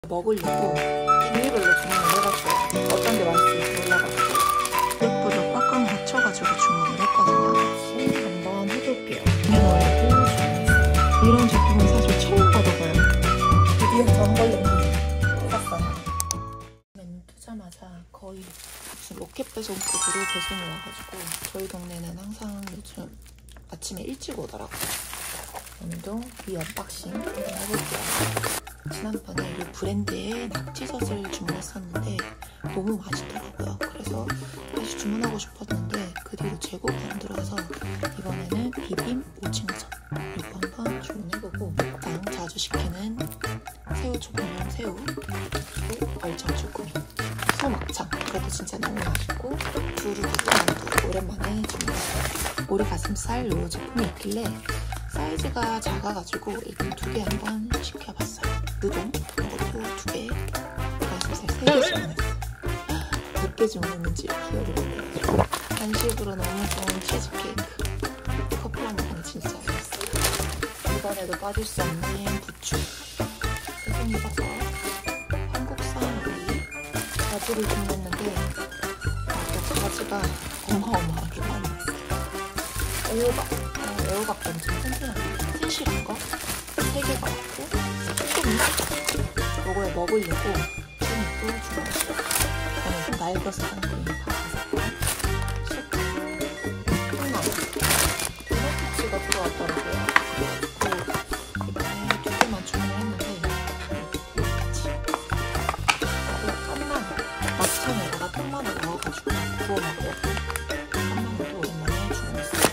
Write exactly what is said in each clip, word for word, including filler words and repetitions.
먹으려고 종류별로 주문을 해봤어요. 어떤 게 맛있을지 몰라가지고 몇 꽉꽉 맞춰가지고 주문을 했거든요. 한번 해볼게요. 이거를 주문했어요. 이런 제품은 사실 처음 받아봐요. 드디어 전벌레 샀어요. 맨 뜨자마자 거의 무슨 로켓 배송 푸드로 배송이 와가지고 저희 동네는 항상 요즘 아침에 일찍 오더라고요. 오늘도 이 언박싱 한번 해볼게요. 지난번에 이 브랜드의 낙지젓을 주문했었는데 너무 맛있더라고요. 그래서 다시 주문하고 싶었는데 그 뒤로 재고가 안 들어와서 이번에는 비빔 오징어젓 이거 한번 주문해보고 랑 자주 시키는 새우초밥용 새우 그리고 얼창쭈꾸미 소막창 그것도 진짜 너무 맛있고 두루두루 오랜만에 주문했어요. 오리 가슴살 요 제품이 있길래 사이즈가 작아가지고 일단 두 개 한번 시켜봤어요. 우동 이것도 두 개, 가슴살 세 개 주문했어요. 몇 개 주문했는지 기억이 안 나요. 간식으로 너무 좋은 치즈케이크. 커피랑 먹으면 진짜 맛있어요. 이번에도 빠질 수 없는 부추, 새송이버섯, 한국산 오이, 가지를 주문했는데 또 가지가 어마어마하게 많이 왔어요. 애호박, 어, 애호박 완전 튼튼한 튼실한 거 세 개가 왔고 조금 요거에 먹으려고 또 주문했어요. 저는 날것을 한 그림 다 샀어요. 콩나물, 도넛피치가 들어왔더라고요. 그 이번에 두 개만 주문했는데 같이 그리고 깐마늘, 막창에다가 깐마늘 넣어가지고 구워 먹으려고 깐마늘도 오랜만에 주문했어요.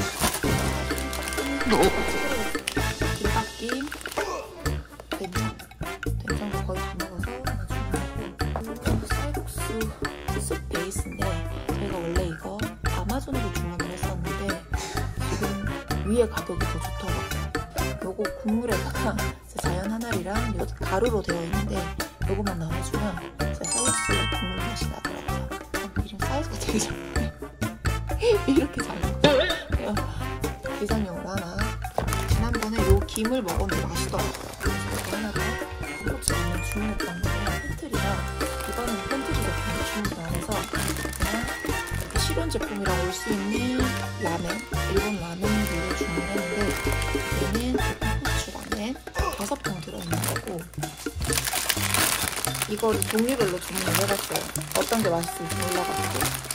김밥김, 된장, 된장도 거의 다 먹어서 주문하고 쌀국수 숲 베이스인데 저희가 원래 이거 아마존으로 주문을 했었는데 지금 위에 가격이 더 좋더라고요. 요거 국물에다가 자연 하나리랑 요 가루로 되어 있는데 요거만 넣어주면 진짜 쌀국수 국물 맛이 나더라고요. 이름 사이즈가 되게 작네. 이렇게 작은 거 비상용으로 하나. 지난번에 요 김을 먹었는데 맛있더라고요. 그래서 이거 하나 더 한국집 안에 주문했던 거에 팬트리랑 이번에는 팬트리 제품을 주문을 안 해서 그냥 실온 제품이라고 볼 수 있는 라멘, 일본 라멘으로 주문을 했는데 얘는 후추 라멘 다섯 통 들어있는 거고 이거를 종류별로 주문을 해봤어요. 어떤 게 맛있을지 몰라가지고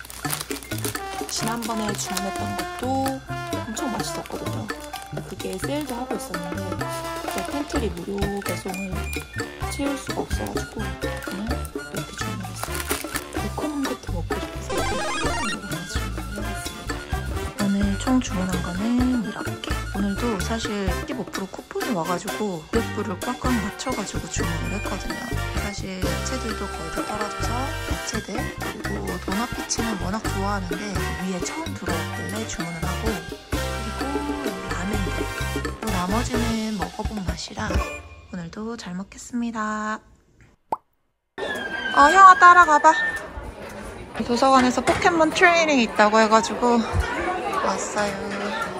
지난번에 주문했던 것도 엄청 맛있었거든요. 그게 세일도 하고 있었는데 제가 팬트리 무료 배송을 채울 수가 없어가지고 그냥 이렇게 주문했어요. 매콤한 것도 먹고 싶어서 이렇게 주문해봤습니다. 오늘 총 주문한 거는 이렇게. 오늘도 사실 십오 퍼센트 쿠폰이 와가지고 몇 불을 꽉꽉 맞춰가지고 주문을 했거든요. 사실 야채들도 거의 다 떨어져서 야채들 그리고 도넛피치는 워낙 좋아하는데 위에 처음 들어왔길래 주문을 하고 그리고 라면들 그리고 나머지는 먹어본 맛이라 오늘도 잘 먹겠습니다. 어 형아 따라가봐. 도서관에서 포켓몬 트레이닝 있다고 해가지고 왔어요.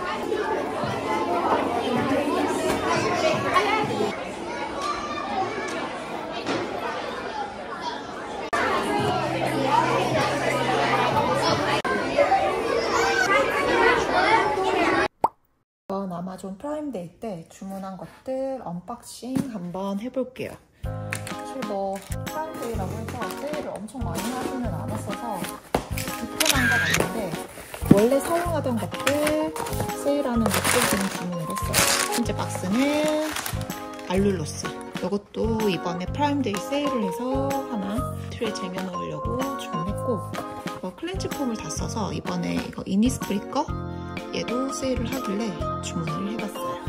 이번 아마존 프라임데이 때 주문한 것들 언박싱 한번 해볼게요. 사실 뭐 프라임데이라고 해서 세일을 엄청 많이 하지는 않았어서 불편한 건 아닌데 원래 사용하던 것들 세일하는 것들 주문을 했어요. 첫 번째 박스는 알룰로스. 이것도 이번에 프라임데이 세일을 해서 하나 틀에 쟁여놓으려고 주문했고 이거 클렌즈 폼을 다 써서 이번에 이거 이니스프리 거 얘도 세일을 하길래 주문을 해봤어요.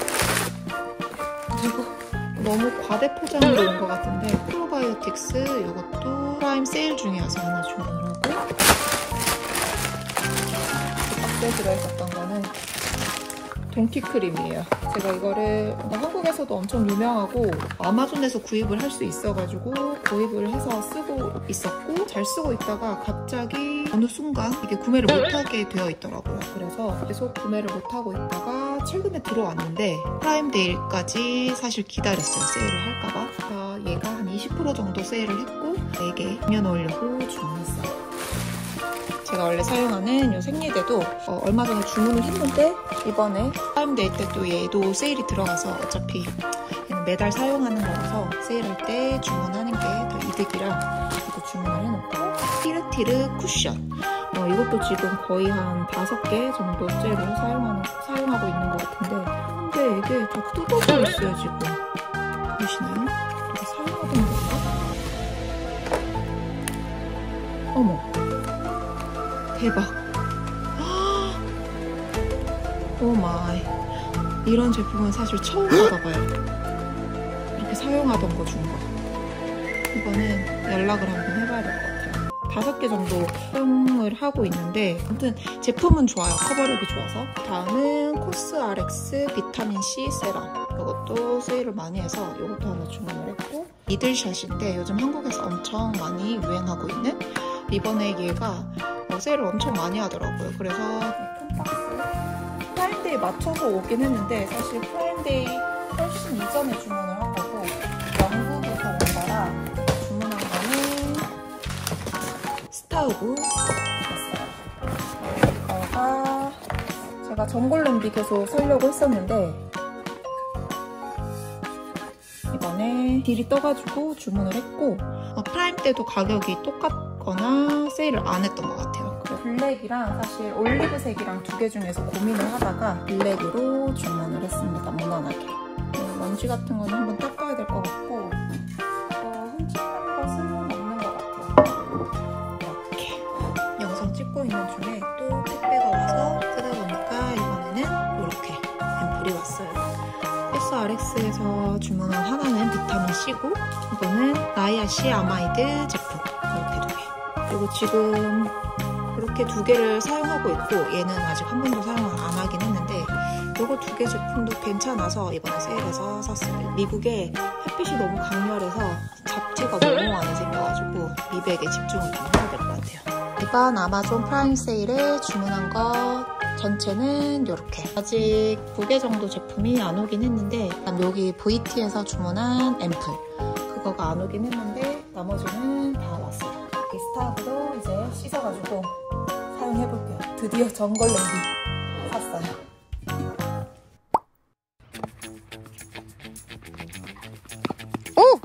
그리고 너무 과대 포장으로 온 것 같은데 프로바이오틱스 이것도 프라임 세일 중이어서 하나 주문을 하고 그 박스에 들어있었던 거는 동키크림이에요. 제가 이거를 한국에서도 엄청 유명하고 아마존에서 구입을 할 수 있어가지고 구입을 해서 쓰고 있었고 잘 쓰고 있다가 갑자기 어느 순간 이게 구매를 못하게 되어 있더라고요. 그래서 계속 구매를 못하고 있다가 최근에 들어왔는데 프라임데이까지 사실 기다렸어요. 세일을 할까봐. 아, 얘가 한 이십 퍼센트 정도 세일을 했고 네 개 남겨놓으려고 주문했어요. 제가 원래 사용하는 이 생리대도 어, 얼마 전에 주문을 했는데 이번에 프라임데이 때 또 얘도 세일이 들어가서 어차피 얘는 매달 사용하는 거라서 세일할 때 주문하는 게 더 이득이라 이거 주문을 해놓고 티르티르 쿠션 어, 이것도 지금 거의 한 다섯 개 정도째로 사용하는, 사용하고 있는 것 같은데 근데 이게 다 뜯어져 있어요 지금. 보이시나요? 이거 사용하던 건가? 어머 대박. 오 마이. 이런 제품은 사실 처음 받아봐요. 이렇게 사용하던 거 준 거. 이거는 연락을 한번 해봐야 될 것 같아요. 다섯 개 정도 사용을 하고 있는데 아무튼 제품은 좋아요. 커버력이 좋아서. 다음은 코스알엑스 비타민C 세럼. 이것도 세일을 많이 해서 이것도 하나 주문을 했고 이들샷인데 요즘 한국에서 엄청 많이 유행하고 있는 이번에 얘가 어, 세일을 엄청 많이 하더라고요. 그래서 큰 박스 프라임데이 맞춰서 오긴 했는데 사실 프라임데이 훨씬 이전에 주문을 한 거고 영국에서 온 거라 주문한 거는 스타우브 샀어요. 이거가 제가 전골 냄비 계속 사려고 했었는데 이번에 딜이 떠가지고 주문을 했고 어, 프라임 때도 가격이 똑같거나 세일을 안 했던 것 같아요. 그리고 블랙이랑 사실 올리브색이랑 두 개 중에서 고민을 하다가 블랙으로 주문을 했습니다. 무난하게. 먼지 같은 거는 한번 닦아야 될 것 같고 어, 흠집한 것은 없는 것 같아요. 이렇게 영상 찍고 있는 중에 또 택배가 와서 쓰다 보니까 이번에는 이렇게 앰플이 왔어요. 코스알엑스에서 주문한 하나는 비타민C고 이거는 나이아시 아마이드 제품 이렇게 두 개. 그리고 지금 이렇게 두 개를 사용하고 있고 얘는 아직 한 번도 사용을 안 하긴 했는데 이거 두 개 제품도 괜찮아서 이번에 세일해서 샀어요. 미국에 햇빛이 너무 강렬해서 잡티가 너무 많이 생겨가지고 미백에 집중을 좀 해야 될 것 같아요. 이번 아마존 프라임 세일에 주문한 것 전체는 이렇게 아직 두 개 정도 제품이 안 오긴 했는데 여기 브이티에서 주문한 앰플 그거가 안 오긴 했는데 나머지는 다 왔어요. 이 스타브도 이제 씻어가지고 사용해볼게요. 드디어 전골 냄비 샀어요. 오!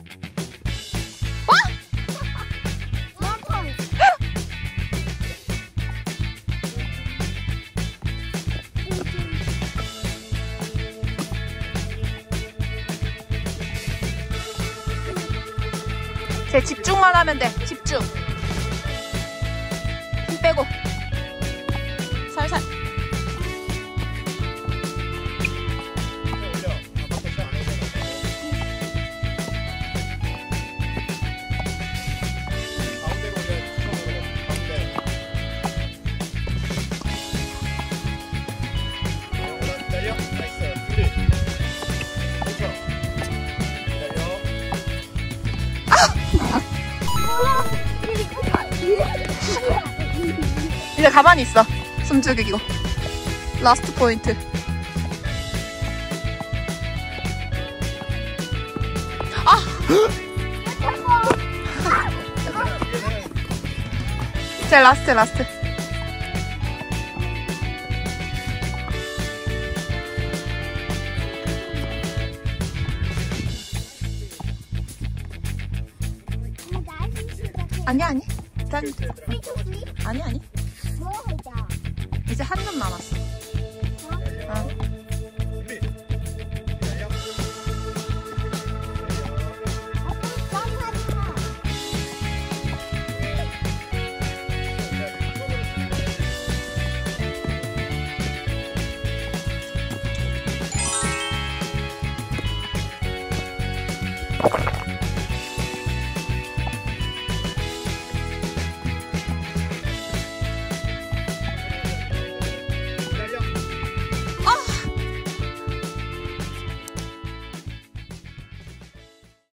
제 집중만 하면 돼. 집중. 힘 빼고. 살살. 이제 가만히 있어. 숨 죽이고. 라스트 포인트. 아! 제 라스트 라스트. 아니 아니. 일단 아니 아니. 이제 한 점 남았어.